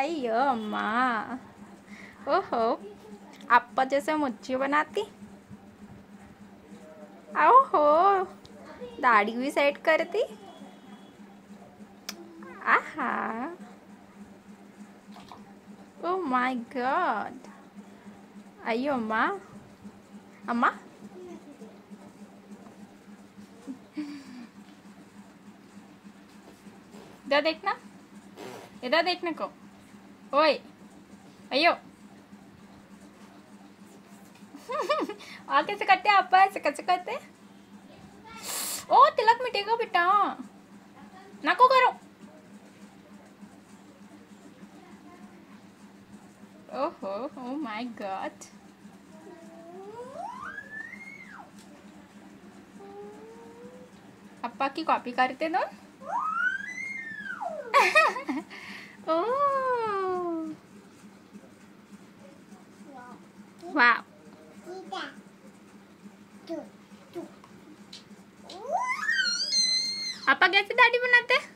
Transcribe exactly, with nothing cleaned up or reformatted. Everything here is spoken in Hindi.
अयो अम्मा, ओहो, आपा जैसे मुझे बनाती। ओहो, दाढ़ी भी सेट करती। आहा, ओह माय गॉड, अयो अम्मा, अम्मा इधर देखना, इधर देखने को। ओए अयो आ कैसे करते हैं आप? ऐसे कैसे करते हैं? ओ तिलक मिटेगा बेटा, ना को करो। ओहो, ओ माय गॉड, अप्पा की कॉपी करते दो। ओह वाह, अप्पा कैसे दाढ़ी बनाते हैं?